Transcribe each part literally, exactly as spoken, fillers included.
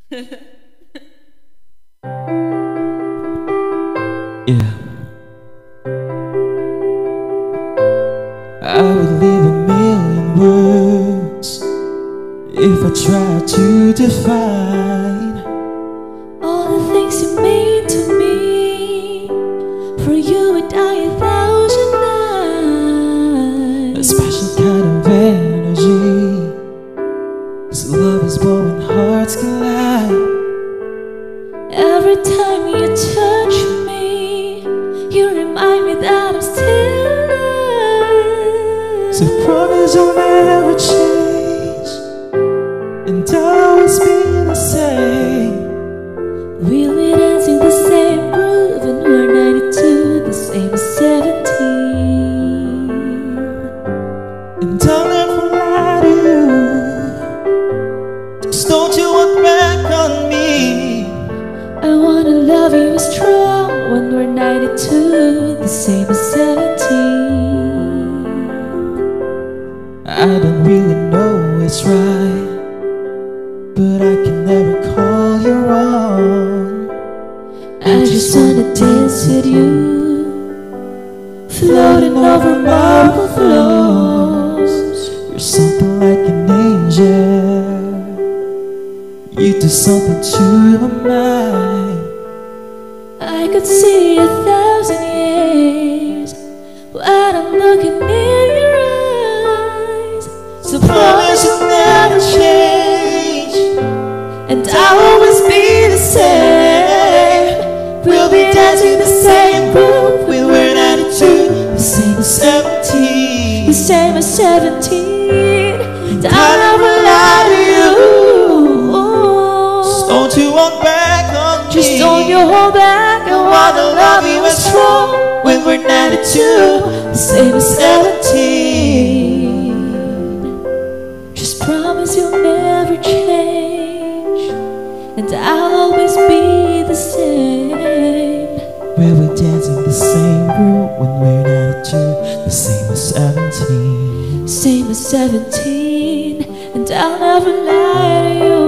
Yeah. I would leave a million words if I tried to define all the things you mean to me. For you would die a thousand a nights. special kind of energy, 'cause love is born when hearts collide. Every time you touch me, you remind me that I'm still alive. So promise you'll never change, and always be the same. We'll be dancing the same groove, and we're ninety-two, the same as seventeen. And I'll never lie to you, just don't you walk back on me. I wanna love you strong when we're ninety-two, the same as seventeen. I don't really know it's right, but I can never call you wrong. I just wanna dance with you, floating over marble floors. You're something like an angel, you do something to my mind. I could see a thousand years when I'm looking in your eyes. So promise you'll never change, and I'll always be the same. We'll be dancing the same groove when we're ninety-two, the same as seventeen, the same as seventeen. And I'll never lie to you. Don't you walk back on me, just don't you hold back. I wanna love you as strong when we're ninety-two, the same as seventeen. Just promise you'll never change, and I'll always be the same. We'll be dancing the same group when we're ninety-two, the same as seventeen. Same as seventeen, and I'll never lie to you.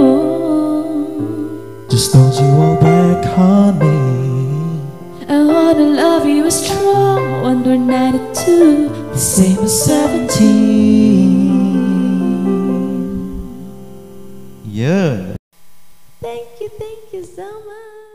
Just don't you walk back on me. I wanna love you as strong when we're ninety-two, the same as seventeen. Yeah. Thank you, thank you so much.